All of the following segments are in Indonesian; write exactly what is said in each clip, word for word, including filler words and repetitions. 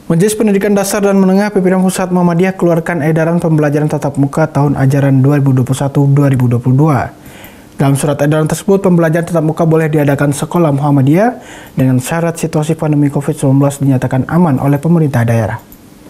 Majelis Pendidikan Dasar dan Menengah Pimpinan Pusat Muhammadiyah keluarkan edaran pembelajaran tatap muka tahun ajaran dua ribu dua puluh satu dua ribu dua puluh dua. Dalam surat edaran tersebut, pembelajaran tatap muka boleh diadakan sekolah Muhammadiyah dengan syarat situasi pandemi covid sembilan belas dinyatakan aman oleh pemerintah daerah.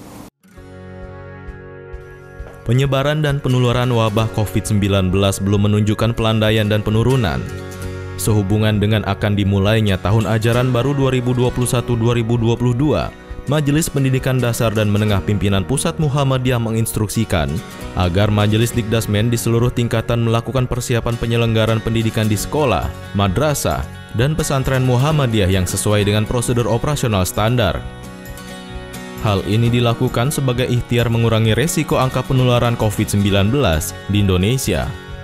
Penyebaran dan penularan wabah covid sembilan belas belum menunjukkan pelandaian dan penurunan. Sehubungan dengan akan dimulainya tahun ajaran baru dua ribu dua puluh satu dua ribu dua puluh dua, Majelis Pendidikan Dasar dan Menengah Pimpinan Pusat Muhammadiyah menginstruksikan agar Majelis Dikdasmen di seluruh tingkatan melakukan persiapan penyelenggaraan pendidikan di sekolah, madrasah, dan pesantren Muhammadiyah yang sesuai dengan prosedur operasional standar. Hal ini dilakukan sebagai ikhtiar mengurangi resiko angka penularan covid sembilan belas di Indonesia.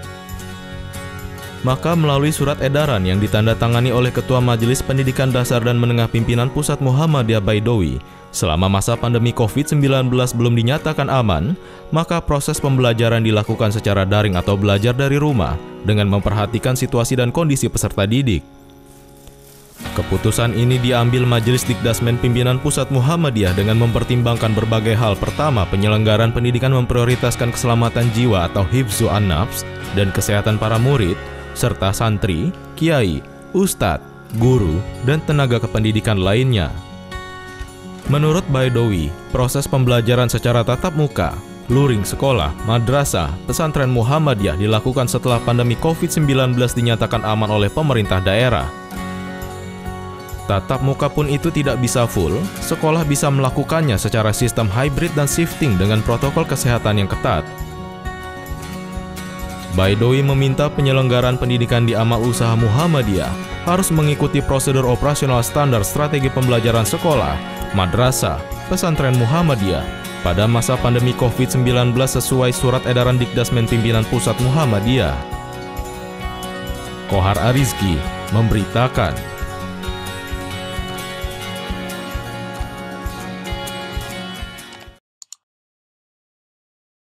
Maka melalui surat edaran yang ditandatangani oleh Ketua Majelis Pendidikan Dasar dan Menengah Pimpinan Pusat Muhammadiyah Baidowi, selama masa pandemi covid sembilan belas belum dinyatakan aman, maka proses pembelajaran dilakukan secara daring atau belajar dari rumah dengan memperhatikan situasi dan kondisi peserta didik. Keputusan ini diambil Majelis Dikdasmen Pimpinan Pusat Muhammadiyah dengan mempertimbangkan berbagai hal. Pertama, penyelenggaraan pendidikan memprioritaskan keselamatan jiwa atau hifzu an-nafs dan kesehatan para murid, serta santri, kiai, ustadz, guru, dan tenaga kependidikan lainnya. Menurut Baidowi, proses pembelajaran secara tatap muka, luring sekolah, madrasah, pesantren Muhammadiyah dilakukan setelah pandemi covid sembilan belas dinyatakan aman oleh pemerintah daerah. Tatap muka pun itu tidak bisa full, sekolah bisa melakukannya secara sistem hybrid dan shifting dengan protokol kesehatan yang ketat. Baidowi meminta penyelenggaraan pendidikan di amal usaha Muhammadiyah harus mengikuti prosedur operasional standar strategi pembelajaran sekolah, madrasah, pesantren Muhammadiyah pada masa pandemi covid sembilan belas sesuai surat edaran Dikdasmen Pimpinan Pusat Muhammadiyah. Kohar Arizki memberitakan.